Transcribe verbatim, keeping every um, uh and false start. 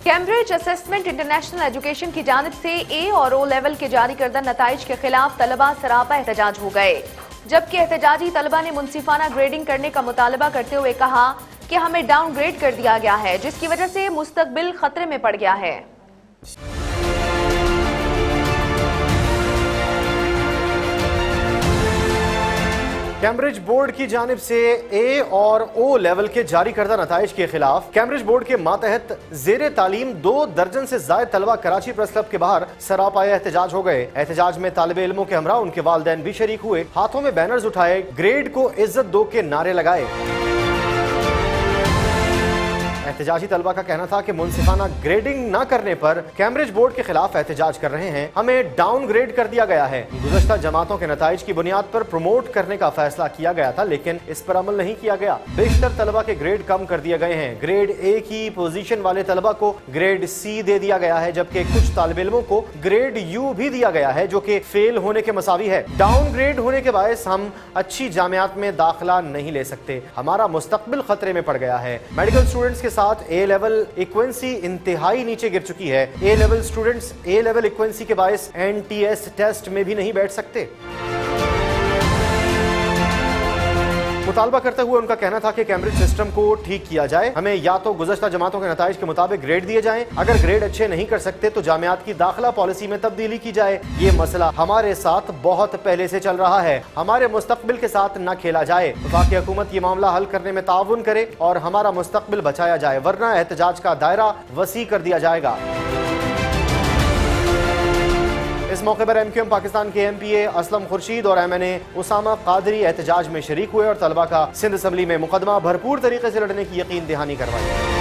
Cambridge assessment international education की जानिब से ए और ओ लेवल के जारी करदा नताइज के खिलाफ तलबा सरापा एहतजाज हो गए, जबकि एहतजाजी तलबा ने मुनसिफाना ग्रेडिंग करने का मुतालबा करते हुए कहा कि हमें डाउन ग्रेड कर दिया गया है, जिसकी वजह से मुस्तकबिल खतरे में पड़ गया है। कैम्ब्रिज बोर्ड की जानिब से ए और ओ लेवल के जारी करदा नताइज के खिलाफ कैम्ब्रिज बोर्ड के मातहत जेर तालीम दो दर्जन से जायद तलबा कराची प्रेस क्लब के बाहर सरापाया एहतजाज हो गए। एहतजाज में तालिब इल्मों के हमरा उनके वालिदैन भी शरीक हुए, हाथों में बैनर्स उठाए, ग्रेड को इज्जत दो के नारे लगाए। एहतजाजी तलबा का कहना था कि मुनसिफाना ग्रेडिंग न करने पर कैम्ब्रिज बोर्ड के खिलाफ एहतजाज कर रहे हैं, हमें डाउन ग्रेड कर दिया गया है। गुज़श्ता जमातों के नताइज की बुनियाद पर प्रमोट करने का फैसला किया गया था, लेकिन इस पर अमल नहीं किया गया। बेशतर तलबा के ग्रेड कम कर दिए गए हैं। ग्रेड ए की पोजीशन वाले तलबा को ग्रेड सी दे दिया गया है, जबकि कुछ तालिब इल्मों को ग्रेड यू भी दिया गया है, जो कि फेल होने के मसावी है। डाउन ग्रेड होने के बायस हम अच्छी जामियात में दाखिला नहीं ले सकते, हमारा मुस्तकबिल खतरे में पड़ गया है। मेडिकल स्टूडेंट्स के साथ ए लेवल इक्वेंसी इंतहाई नीचे गिर चुकी है। A level students A level equivalency के बायस एन टी एस टेस्ट में भी नहीं बैठ सकते। मुतालबा करते हुए उनका कहना था कि कैम्ब्रिज सिस्टम को ठीक किया जाए, हमें या तो गुज़श्ता जमातों के नताइज के मुताबिक ग्रेड दिए जाएं, अगर ग्रेड अच्छे नहीं कर सकते तो जामियात की दाखिला पॉलिसी में तब्दीली की जाए। ये मसला हमारे साथ बहुत पहले से चल रहा है, हमारे मुस्तकबिल के साथ न खेला जाए। वफाकी हुकूमत ये मामला हल करने में ताउन करे और हमारा मुस्तकबिल बचाया जाए, वरना एहतजाज का दायरा वसी कर दिया जाएगा। इस मौके पर एम क्यू एम पाकिस्तान के M P A Aslam Khurshid और M N A Usama Qadri एहतजाज में शरीक हुए और तलबा का सिंध असम्बली में मुकदमा भरपूर तरीके से लड़ने की यकीन दहानी करवाई।